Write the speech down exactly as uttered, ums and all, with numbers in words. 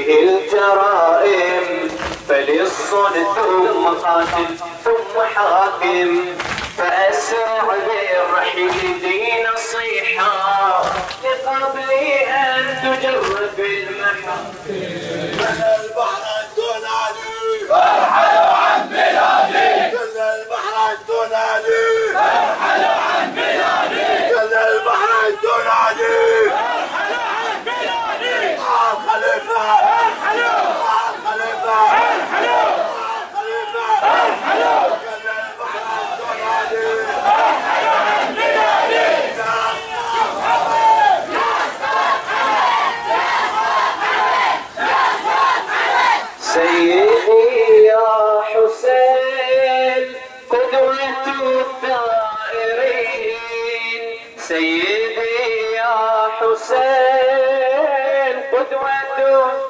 فيه الجرائم، فللصلح ثم قاتل ثم حاكم، فأسرع بالرحيل ذي نصيحة لقبل أن تجرب المحاكم. كل البحر تنادي ارحلوا عن بلادي، كل البحر تنادي ارحلوا عن بلادي، كل البحر تنادي ارحلوا عن بلادي، الخليفة ارحلوا، الخليفة ارحلوا، الخليفة ارحلوا، كل البحر تنادي ارحلوا عن بلادي. سيدي يا حسين قدوة الثائرين، سيدي يا حسين قدوة